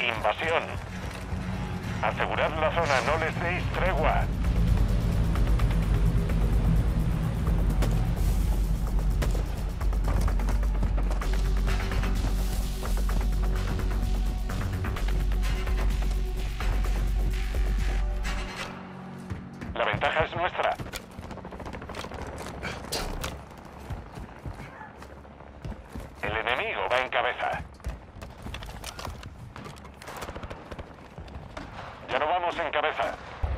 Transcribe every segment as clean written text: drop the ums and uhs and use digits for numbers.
Invasión. Asegurad la zona, no les deis tregua. La ventaja es nuestra. El enemigo va en cabeza. Ya no vamos en cabeza.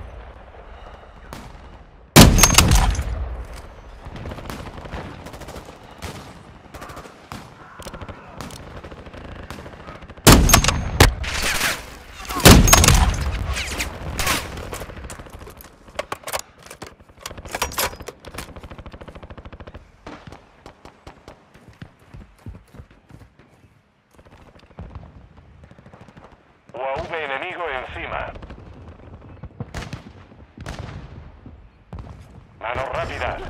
UAV enemigo encima. Manos rápidas.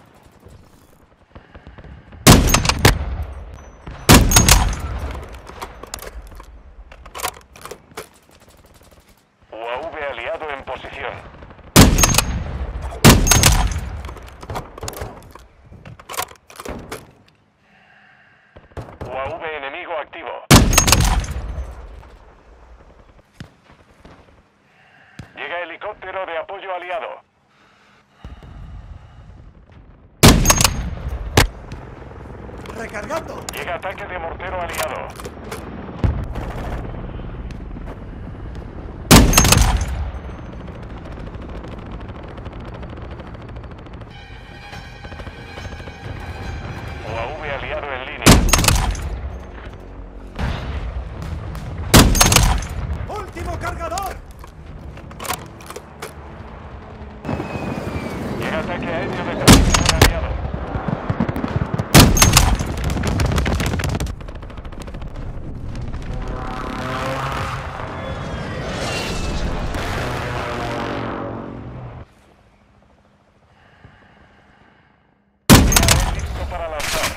UAV aliado en posición. UAV enemigo activo. Llega helicóptero de apoyo aliado. ¡Recargando! Llega ataque de mortero aliado. UAV aliado en línea. ¡Último cargador! Llega ataque aéreo de precisión aliado. Llega listo para lanzar.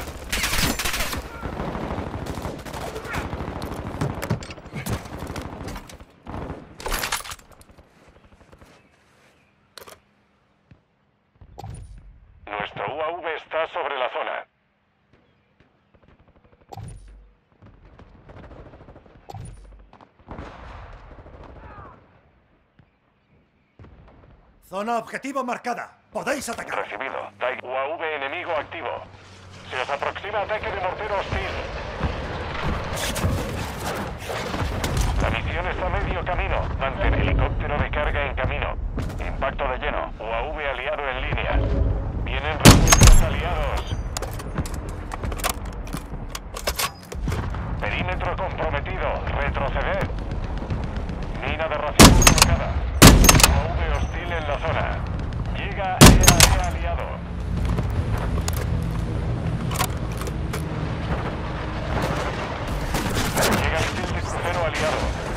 Nuestro UAV está sobre la zona. Zona objetivo marcada. Podéis atacar. Recibido. UAV enemigo activo. Se os aproxima ataque de mortero hostil. La misión está a medio camino. Mantén helicóptero de carga en camino. Impacto de lleno. UAV aliado en línea. Vienen refuerzos aliados. Perímetro comprometido. Retroceder. Mina de ración colocada. UAV hostil en la zona. Llega EAE aliado. Llega misil de crucero aliado.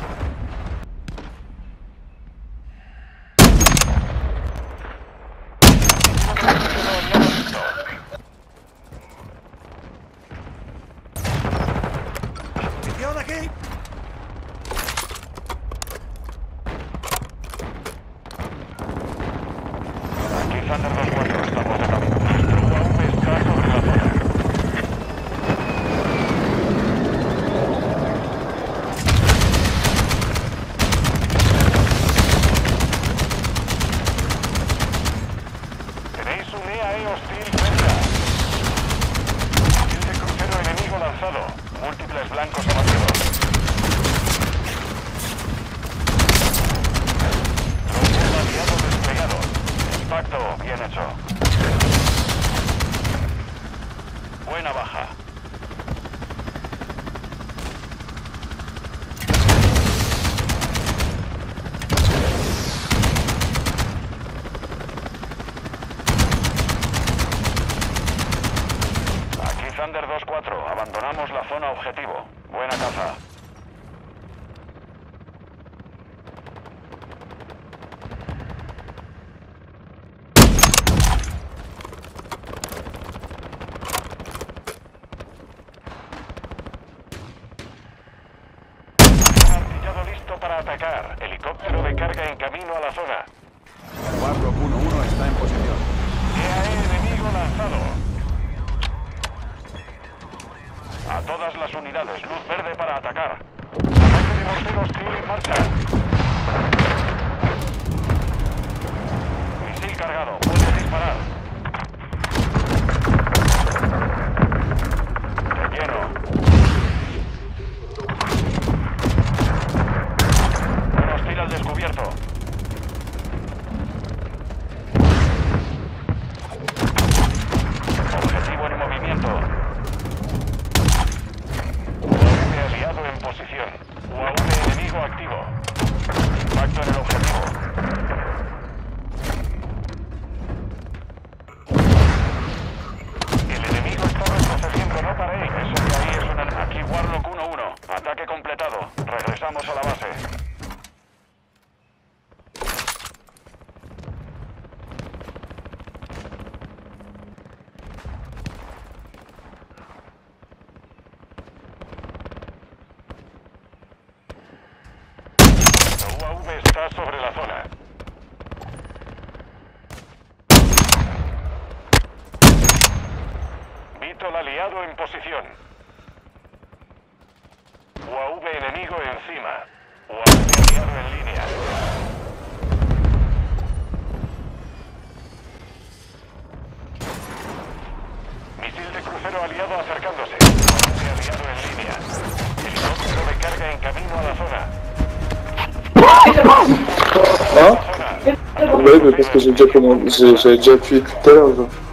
¡Munición aquí! Aquí Thunder 2-4, estamos de camino. Nuestro UAV está sobre la zona. Tenéis un EAE hostil cerca. Misil de crucero enemigo lanzado. Múltiples blancos abatidos. Drones aliados desplegados. Impacto, bien hecho. Buena baja. Aquí Thunder 2-4, abandonamos la zona objetivo. Buena caza. listo para atacar. Helicóptero de carga en camino a la zona. Warlock 1-1 está en posición. EAE enemigo lanzado. A todas las unidades, luz verde para atacar. Ataque de morteros, tiro en marcha. Misil cargado, puede disparar. Relleno. Un hostil al descubierto. Objetivo en movimiento. UAV aliado en posición. UAV enemigo activo. Impacto en el objetivo. El enemigo está retrocediendo, no paréis. Eso de ahí es una... Aquí Warlock 1-1. Ataque completado. Regresamos a la base. La UAV está sobre la zona. Beetle aliado en posición. UAV enemigo encima. UAV aliado en línea. Misil de crucero aliado acercándose. UAV aliado en línea. Helicóptero de carga en camino a la zona. Ah? Ouais, mais parce que j'ai déjà, j'ai déjà appuyé tout à l'heure.